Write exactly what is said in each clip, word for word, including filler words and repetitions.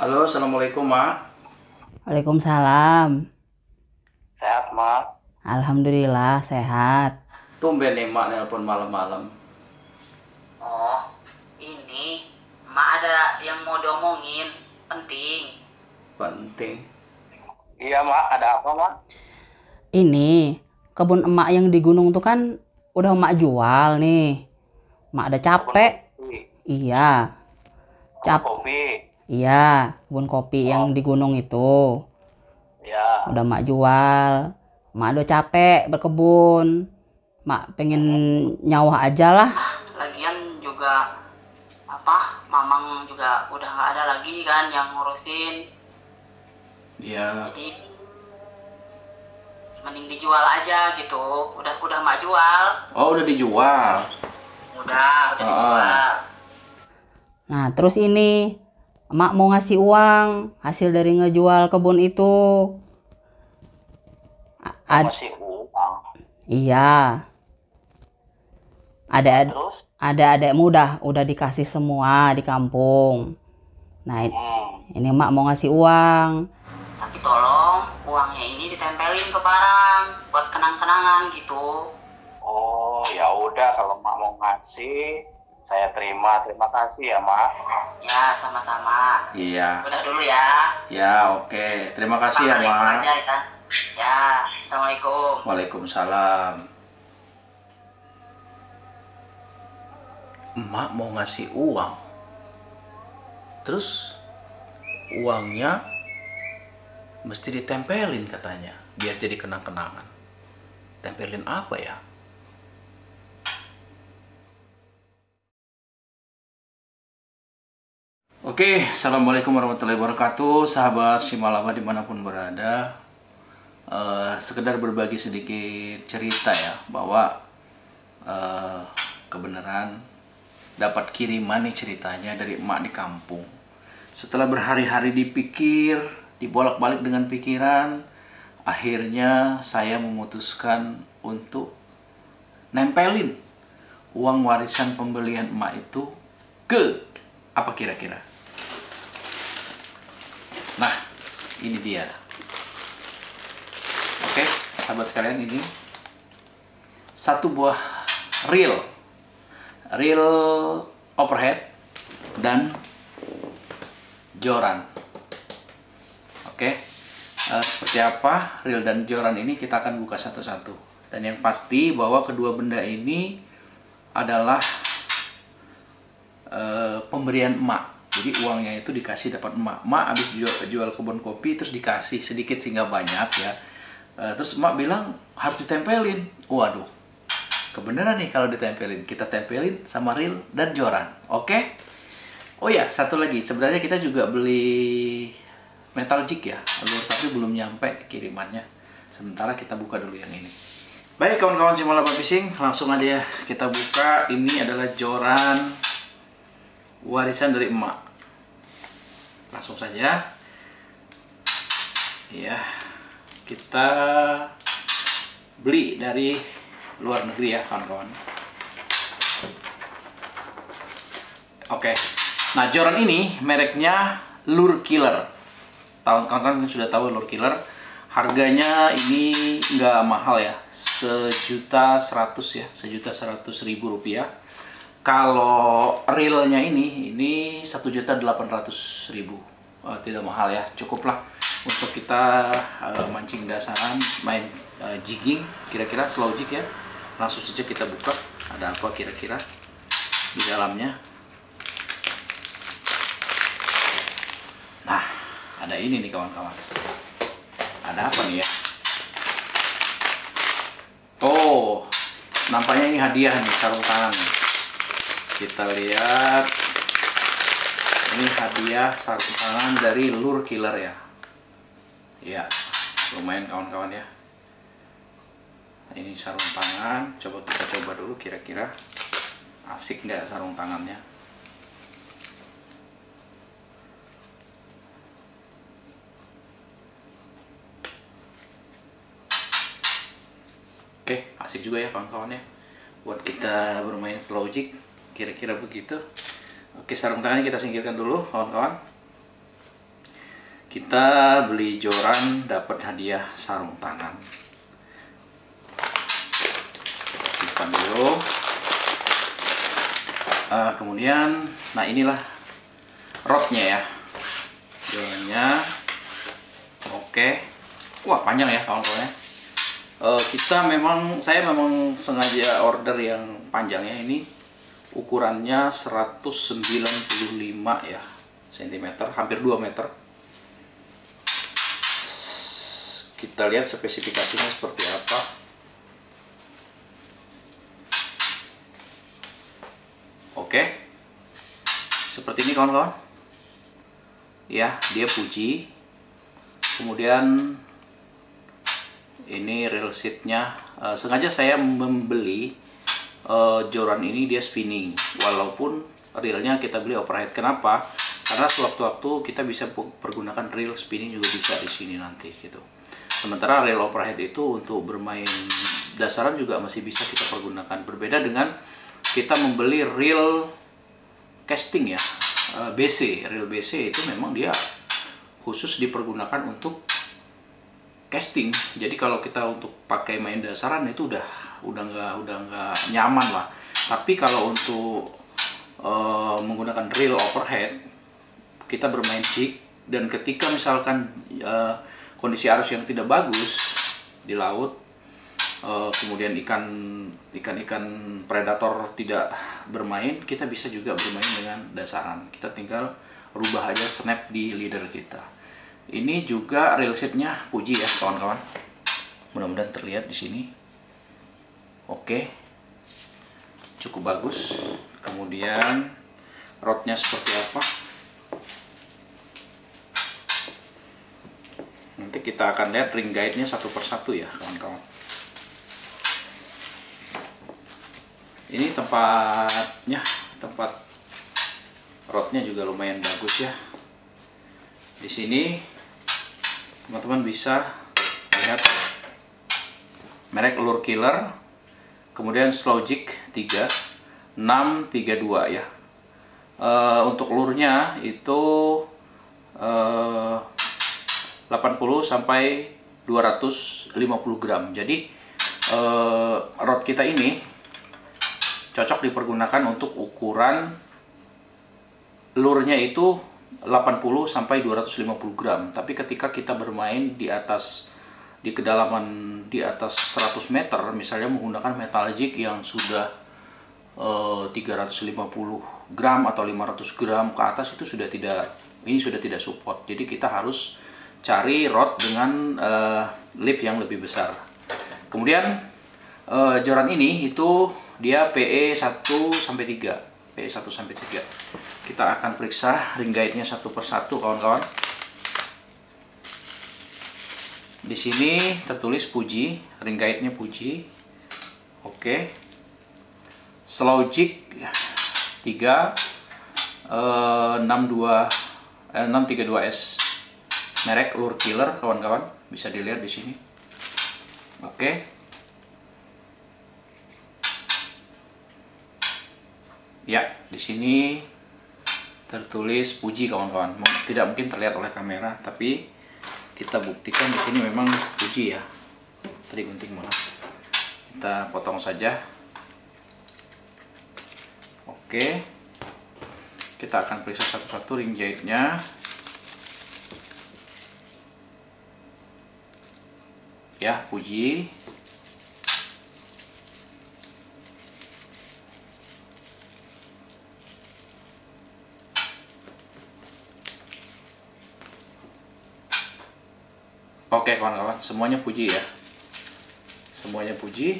Halo, assalamualaikum, Mak. Waalaikumsalam. Sehat, Mak. Alhamdulillah sehat. Tumben nih, Mak, nelpon malam-malam. Oh, ini Mak ada yang mau diomongin, penting. Penting. Iya, Mak. Ada apa, Mak? Ini kebun emak yang di gunung tuh kan udah emak jual nih. Emak ada capek. Kopi. Iya, Kebun cap. kopi. Iya, kebun kopi yang di gunung itu Ya. udah emak jual. Emak udah capek berkebun. Emak pengen nyawah aja lah. Lagian juga apa? Mamang juga udah nggak ada lagi kan yang ngurusin. Iya. Jadi mending dijual aja gitu. Udah udah Mak jual. Oh, udah dijual. Udah, udah Ah. dijual. Nah, terus ini emak mau ngasih uang hasil dari ngejual kebun itu. A- ad- Masih uang. iya. Ada Terus? ada adek muda udah dikasih semua di kampung. Nah, i- Hmm. ini emak mau ngasih uang. Tapi tolong uangnya ini ditempelin ke barang buat kenang-kenangan gitu. Oh, ya udah kalau Mak mau ngasih, saya terima. Terima kasih ya, Mak. Ya, sama-sama. Iya. Udah dulu ya. Ya, oke. Terima kasih ya, Assalamualaikum Mak. aja, ya. Ya, assalamualaikum. Waalaikumsalam. Emak mau ngasih uang. Terus uangnya mesti ditempelin katanya, biar jadi kenang-kenangan. Tempelin apa ya? Oke, assalamualaikum warahmatullahi wabarakatuh, sahabat Simalaba dimanapun berada. Eh, sekedar berbagi sedikit cerita ya, bahwa eh, kebenaran dapat kiriman nih ceritanya dari emak di kampung. Setelah berhari-hari dipikir, dibolak-balik dengan pikiran, akhirnya saya memutuskan untuk nempelin uang warisan pembelian emak itu ke apa kira-kira? Nah, ini dia. Oke, sahabat sekalian, ini satu buah reel, reel overhead dan joran. Oke, eh, seperti apa reel dan joran ini kita akan buka satu-satu. Dan yang pasti bahwa kedua benda ini adalah eh, pemberian emak. Jadi uangnya itu dikasih dapat emak. Emak habis jual, jual kebun kopi terus dikasih sedikit sehingga banyak ya. Eh, terus emak bilang harus ditempelin. Waduh, kebenaran nih kalau ditempelin. Kita tempelin sama reel dan joran. Oke? Oh ya, satu lagi. Sebenarnya kita juga beli metal jig ya, lur, tapi belum nyampe kirimannya. Sementara kita buka dulu yang ini. Baik kawan-kawan Simalaba Fishing, langsung aja ya kita buka. Ini adalah joran warisan dari emak. Langsung saja. Ya, kita beli dari luar negeri ya kawan-kawan. Oke. Nah, joran ini mereknya Lure Killer. Tahun kawan-kawan sudah tahu Lure Killer. Harganya ini nggak mahal ya, sejuta seratus ya, sejuta seratus ribu rupiah. Kalau reelnya ini, ini satu juta delapan ratus ribu. Oh, tidak mahal ya, cukuplah untuk kita uh, mancing dasaran, main uh, jigging, kira-kira slow jig ya. Langsung saja kita buka, ada apa kira-kira di dalamnya. Nah, ada ini nih kawan-kawan. Ada apa nih ya? Oh, nampaknya ini hadiah nih, sarung tangan nih. Kita lihat, ini hadiah sarung tangan dari Lure Killer ya. Ya, lumayan kawan-kawan ya. Ini sarung tangan, coba kita coba dulu kira-kira asik nggak sarung tangannya. Oke, asik juga ya kawan-kawan ya, buat kita bermain slow jig. Kira-kira begitu. Oke, sarung tangannya kita singkirkan dulu kawan-kawan. Kita beli joran dapat hadiah sarung tangan. Simpan dulu. Uh, kemudian, nah inilah rodnya ya, jorannya. Oke, wah panjang ya kawan-kawan. Uh, kita memang, saya memang sengaja order yang panjang ya. Ini ukurannya seratus sembilan puluh lima ya sentimeter, hampir dua meter. Kita lihat spesifikasinya seperti apa. Oke, seperti ini kawan-kawan. Ya, dia Fuji. Kemudian ini reel seatnya. Uh, sengaja saya membeli uh, joran ini dia spinning, walaupun reelnya kita beli overhead. Kenapa? Karena sewaktu-waktu kita bisa pergunakan reel spinning juga bisa di sini nanti gitu. Sementara reel overhead itu untuk bermain dasaran juga masih bisa kita pergunakan. Berbeda dengan kita membeli reel casting ya, B C. Reel B C itu memang dia khusus dipergunakan untuk casting. Jadi kalau kita untuk pakai main dasaran itu udah udah nggak udah nggak nyaman lah. Tapi kalau untuk uh, menggunakan reel overhead, kita bermain jig, dan ketika misalkan uh, kondisi arus yang tidak bagus di laut, uh, kemudian ikan ikan-ikan predator tidak bermain, kita bisa juga bermain dengan dasaran. Kita tinggal rubah aja snap di leader kita. Ini juga reel seatnya Fuji ya kawan-kawan. Mudah-mudahan terlihat di sini. Oke, cukup bagus. Kemudian rodnya seperti apa? Nanti kita akan lihat ring guide-nya satu persatu ya kawan-kawan. Ini tempatnya, tempat rodnya juga lumayan bagus ya. Di sini teman-teman bisa lihat merek Lure Killer, kemudian Slow Jig tiga enam tiga dua ya. E, untuk lurnya itu e, delapan puluh sampai dua ratus lima puluh gram. Jadi eh, rod kita ini cocok dipergunakan untuk ukuran lurnya itu delapan puluh sampai dua ratus lima puluh gram. Tapi ketika kita bermain di atas di kedalaman di atas seratus meter, misalnya menggunakan metal jig yang sudah eh, tiga ratus lima puluh gram atau lima ratus gram ke atas, itu sudah tidak ini sudah tidak support. Jadi kita harus cari rod dengan uh, lip yang lebih besar. Kemudian uh, joran ini itu dia P E satu sampai tiga, P E satu sampai tiga. Kita akan periksa ring guide-nya satu persatu kawan-kawan. Di sini tertulis Fuji, ring guide-nya Fuji. Oke. Slow Jig tiga enam tiga dua S. Merek Lure Killer kawan-kawan, bisa dilihat di sini. Oke. Ya, di sini tertulis Fuji kawan-kawan. Tidak mungkin terlihat oleh kamera, tapi kita buktikan di sini memang Fuji ya. Tadi gunting mana? Kita potong saja. Oke. Kita akan periksa satu-satu ring jahitnya. Ya, Fuji. Oke kawan-kawan, semuanya Fuji ya. Semuanya Fuji.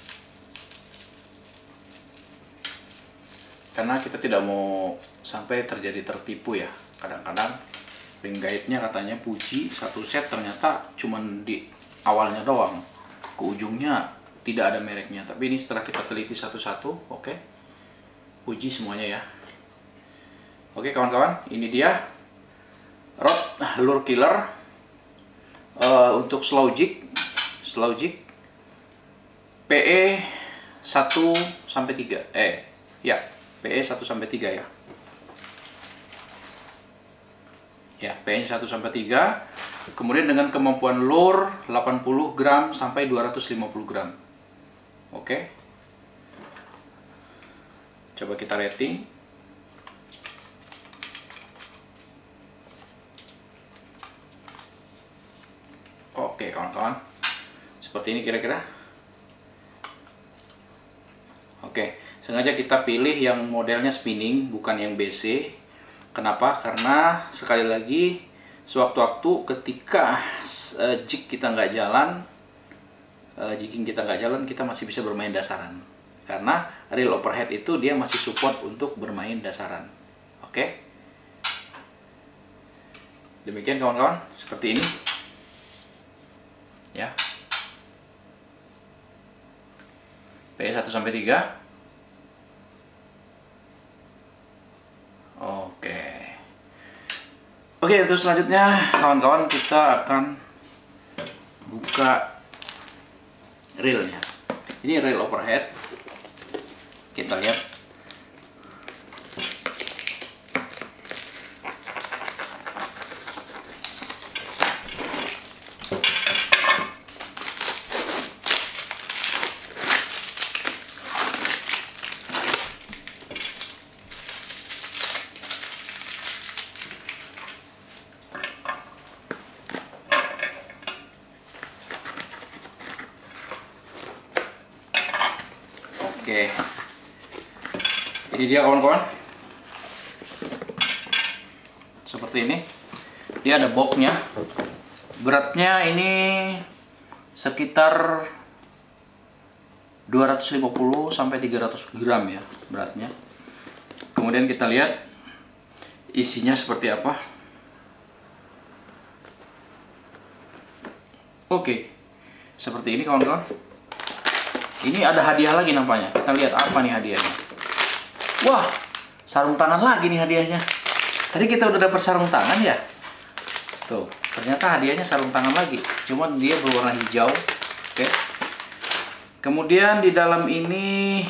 Karena kita tidak mau sampai terjadi tertipu ya. Kadang-kadang ring guide-nya katanya Fuji satu set, ternyata cuman di awalnya doang, ke ujungnya tidak ada mereknya. Tapi ini setelah kita teliti satu-satu, oke, Fuji semuanya ya. Oke kawan-kawan, ini dia rod Lure Killer uh, untuk slow jig, slow jig P E satu sampai tiga, eh ya P E satu sampai tiga ya. Ya, P-nya satu sampai tiga. Kemudian dengan kemampuan lure delapan puluh gram sampai dua ratus lima puluh gram. Oke. Coba kita rating. Oke, kawan-kawan. Seperti ini kira-kira. Oke, sengaja kita pilih yang modelnya spinning, bukan yang B C. Kenapa? Karena sekali lagi sewaktu-waktu ketika uh, jig kita nggak jalan, uh, jigging kita nggak jalan, kita masih bisa bermain dasaran. Karena reel overhead itu dia masih support untuk bermain dasaran. Oke. Demikian kawan-kawan, seperti ini. Ya. P satu sampai tiga. Oke. Oke, untuk selanjutnya kawan-kawan kita akan buka reelnya. Ini reel overhead. Kita lihat. Oke, ini dia kawan-kawan, seperti ini. Dia ada boxnya, beratnya ini sekitar dua ratus lima puluh sampai tiga ratus gram ya beratnya. Kemudian kita lihat isinya seperti apa. Oke, seperti ini kawan-kawan. Ini ada hadiah lagi nampaknya. Kita lihat apa nih hadiahnya. Wah, sarung tangan lagi nih hadiahnya. Tadi kita udah dapat sarung tangan ya. Tuh, ternyata hadiahnya sarung tangan lagi. Cuman dia berwarna hijau. Oke. Kemudian di dalam ini,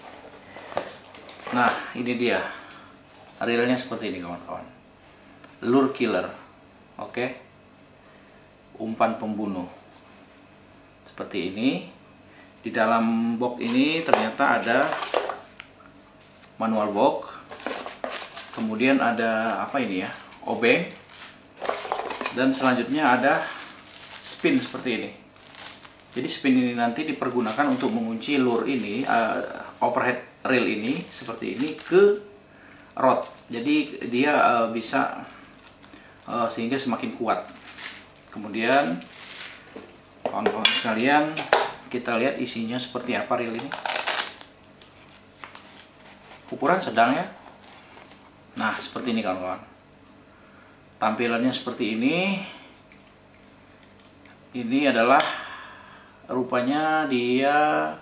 nah ini dia. Reelnya seperti ini kawan-kawan. Lure killer. Oke. Umpan pembunuh. Seperti ini. Di dalam box ini ternyata ada manual box, kemudian ada apa ini ya, obeng, dan selanjutnya ada spin seperti ini. Jadi spin ini nanti dipergunakan untuk mengunci lure ini, uh, overhead reel ini seperti ini ke rod. Jadi dia uh, bisa uh, sehingga semakin kuat. Kemudian kawan-kawan sekalian, kita lihat isinya seperti apa reel ini. Ukuran sedang ya. Nah, seperti ini kawan-kawan. Tampilannya seperti ini. Ini adalah rupanya dia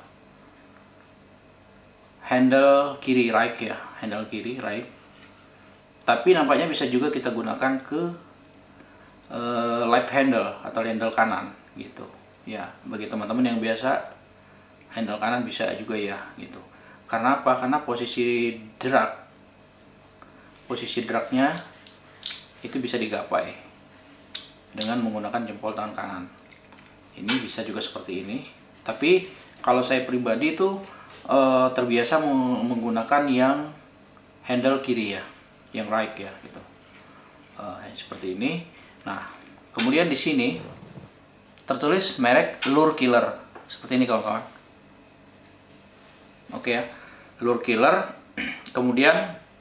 handle kiri right ya, handle kiri right. Tapi nampaknya bisa juga kita gunakan ke uh, left handle atau handle kanan gitu. Ya, bagi teman-teman yang biasa handle kanan bisa juga ya gitu. Karena apa? Karena posisi drag posisi dragnya itu bisa digapai dengan menggunakan jempol tangan kanan. Ini bisa juga seperti ini. Tapi kalau saya pribadi itu e, terbiasa menggunakan yang handle kiri ya, yang right ya gitu. E, seperti ini. Nah, kemudian di sini tertulis merek Lure Killer seperti ini kawan-kawan. Oke ya, Lure Killer. Kemudian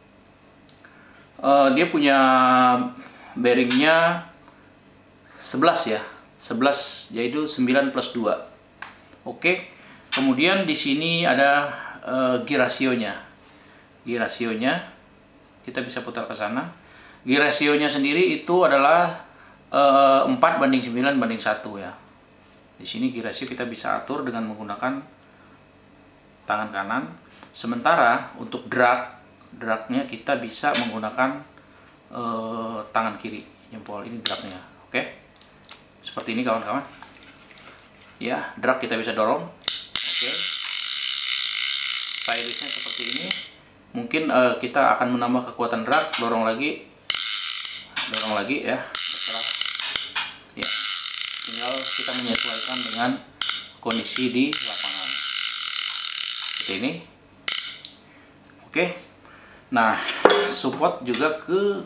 uh, dia punya bearingnya sebelas ya, sebelas yaitu sembilan plus dua. Oke. Kemudian di sini ada uh, gear rasionya. Gear rasionya kita bisa putar ke sana. Gear rasionya sendiri itu adalah Uh, empat banding sembilan banding satu ya. Di sini gear ratio kita bisa atur dengan menggunakan tangan kanan. Sementara untuk drag, dragnya kita bisa menggunakan uh, tangan kiri, jempol ini dragnya. Oke, seperti ini kawan-kawan. Ya, drag kita bisa dorong. Oke, stylishnya seperti ini. Mungkin uh, kita akan menambah kekuatan drag, dorong lagi. dorong lagi ya, terserah. Ya, tinggal kita menyesuaikan dengan kondisi di lapangan. Seperti ini. Oke. Nah, support juga ke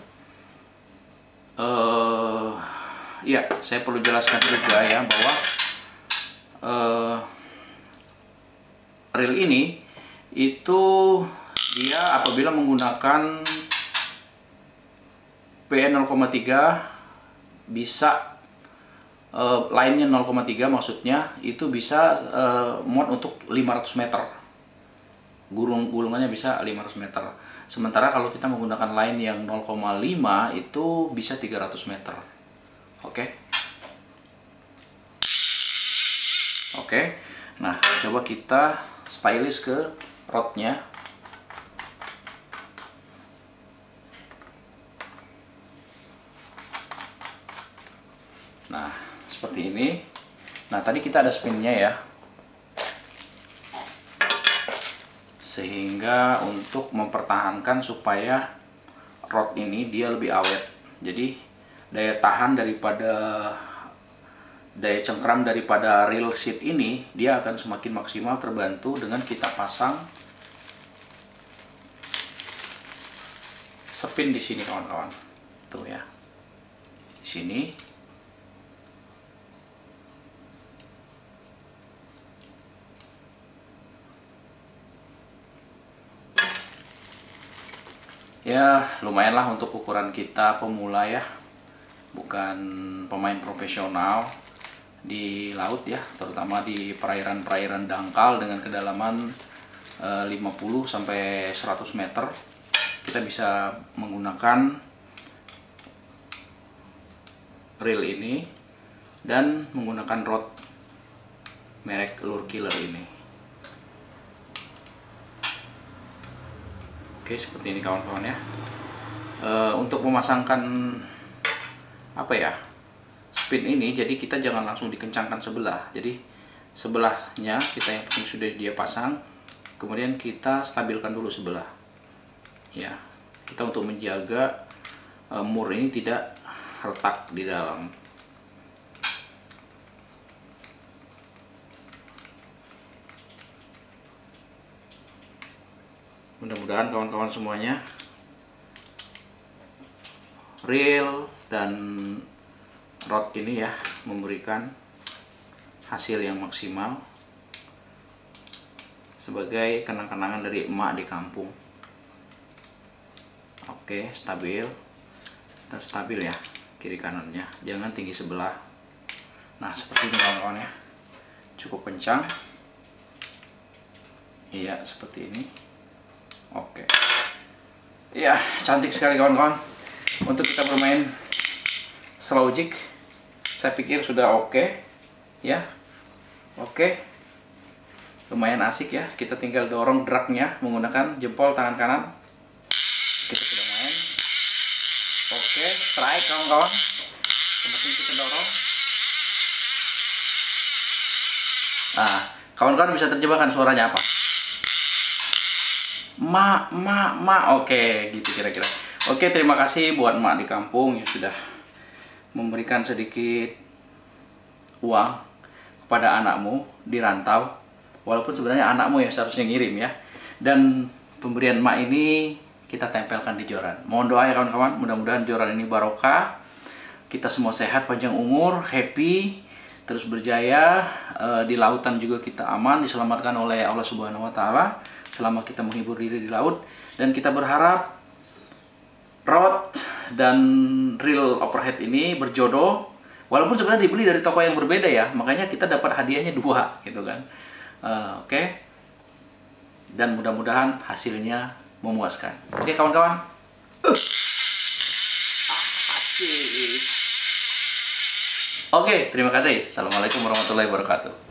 uh, ya, saya perlu jelaskan juga ya bahwa uh, reel ini itu dia apabila menggunakan P E nol koma tiga bisa uh, line-nya nol koma tiga, maksudnya itu bisa uh, muat untuk lima ratus meter. Gulung gulungannya bisa lima ratus meter. Sementara kalau kita menggunakan line yang nol koma lima itu bisa tiga ratus meter. Oke. Oke. Nah, coba kita stylish ke rodnya. Nah, seperti ini. Nah, tadi kita ada spinnya ya. Sehingga untuk mempertahankan supaya rod ini dia lebih awet. Jadi daya tahan daripada daya cengkram daripada reel seat ini dia akan semakin maksimal terbantu dengan kita pasang spin di sini kawan-kawan. Tuh ya. Di sini. Ya, lumayanlah untuk ukuran kita pemula ya, bukan pemain profesional di laut ya, terutama di perairan-perairan dangkal dengan kedalaman eh, lima puluh sampai seratus meter. Kita bisa menggunakan reel ini dan menggunakan rod merek Lure Killer ini. Oke, seperti ini kawan-kawan ya. E, untuk memasangkan apa ya spin ini, jadi kita jangan langsung dikencangkan sebelah. Jadi sebelahnya kita yang penting sudah dia pasang, kemudian kita stabilkan dulu sebelah. Ya, kita untuk menjaga e, mur ini tidak retak di dalam. Mudah-mudahan kawan-kawan semuanya reel dan rod ini ya memberikan hasil yang maksimal sebagai kenang-kenangan dari emak di kampung. Oke, stabil, terus stabil ya kiri kanannya, jangan tinggi sebelah. Nah, seperti ini kawan-kawan ya, cukup kencang. Iya, seperti ini. Oke, ya cantik sekali kawan-kawan. Untuk kita bermain slow jig, saya pikir sudah oke, ya. Oke, lumayan asik ya. Kita tinggal dorong dragnya menggunakan jempol tangan kanan. Kita sudah main. Oke, strike kawan-kawan. Semakin kita dorong. Nah, kawan-kawan bisa terjebakkan suaranya apa? Ma, ma, ma, oke, gitu kira-kira. Oke, terima kasih buat emak di kampung yang sudah memberikan sedikit uang kepada anakmu di rantau. Walaupun sebenarnya anakmu yang seharusnya ngirim ya. Dan pemberian emak ini kita tempelkan di joran. Mohon doa ya kawan-kawan, mudah-mudahan joran ini barokah. Kita semua sehat, panjang umur, happy, terus berjaya. E, di lautan juga kita aman, diselamatkan oleh Allah Subhanahu wa taala selama kita menghibur diri di laut. Dan kita berharap rod dan reel overhead ini berjodoh, walaupun sebenarnya dibeli dari toko yang berbeda ya, makanya kita dapat hadiahnya dua gitu kan. uh, oke okay. Dan mudah-mudahan hasilnya memuaskan. Oke okay, kawan-kawan, uh. Asik. Oke, okay, terima kasih. Assalamualaikum warahmatullahi wabarakatuh.